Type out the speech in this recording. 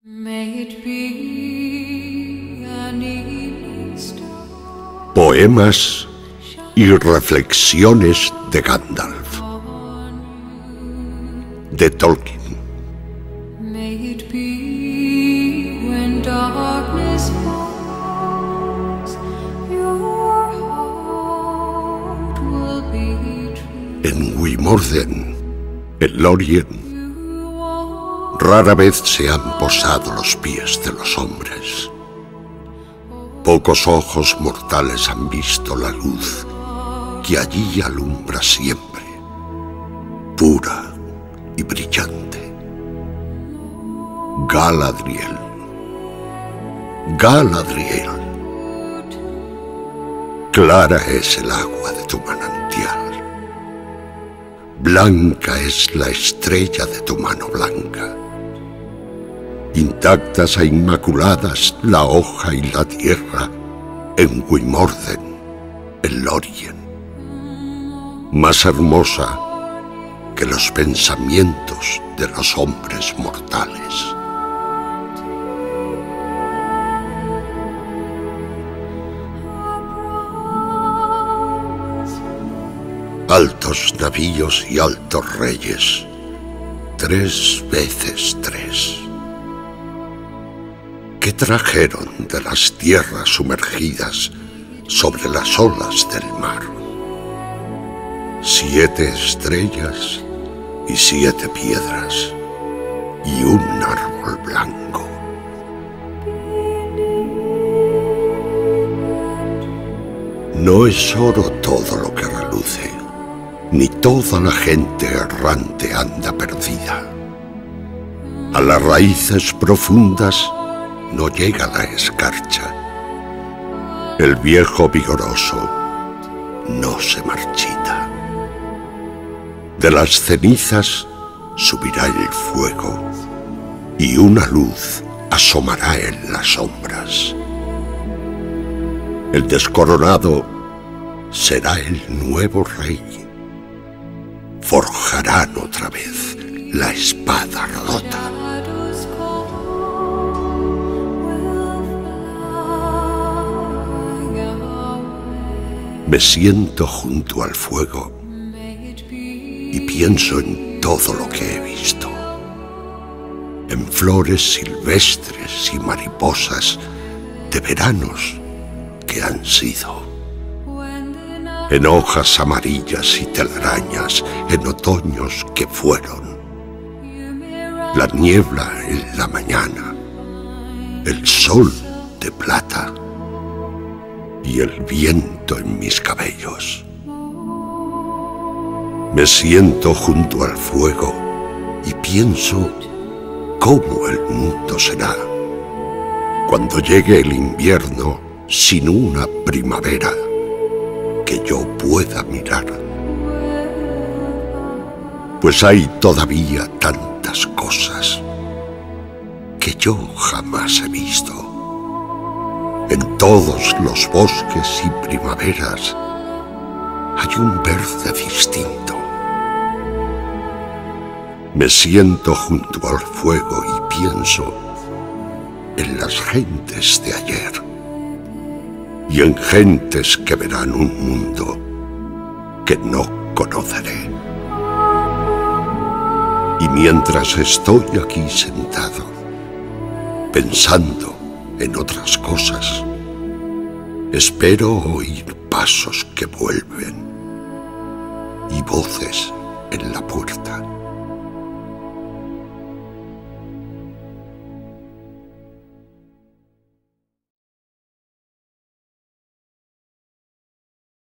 Poemas y reflexiones de Gandalf, de Tolkien. En Wimorden, en Lórien, rara vez se han posado los pies de los hombres. Pocos ojos mortales han visto la luz que allí alumbra siempre, pura y brillante. Galadriel, Galadriel, clara es el agua de tu manantial, blanca es la estrella de tu mano blanca. Intactas e inmaculadas la hoja y la tierra en Wimorden, en Lórien. Más hermosa que los pensamientos de los hombres mortales. Altos navíos y altos reyes, 3 veces 3. ¿Qué trajeron de las tierras sumergidas sobre las olas del mar? 7 estrellas y 7 piedras y un árbol blanco. No es oro todo lo que reluce, ni toda la gente errante anda perdida. A las raíces profundas no llega la escarcha. El viejo vigoroso no se marchita. De las cenizas subirá el fuego y una luz asomará en las sombras. El descoronado será el nuevo rey. Forjarán otra vez la espada rota. Me siento junto al fuego y pienso en todo lo que he visto, en flores silvestres y mariposas de veranos que han sido, en hojas amarillas y telarañas en otoños que fueron, la niebla en la mañana, el sol de plata y el viento en mis cabellos. Me siento junto al fuego y pienso cómo el mundo será cuando llegue el invierno sin una primavera que yo pueda mirar. Pues hay todavía tantas cosas que yo jamás he visto. En todos los bosques y primaveras hay un verde distinto. Me siento junto al fuego y pienso en las gentes de ayer y en gentes que verán un mundo que no conoceré. Y mientras estoy aquí sentado, pensando en otras cosas, espero oír pasos que vuelven y voces en la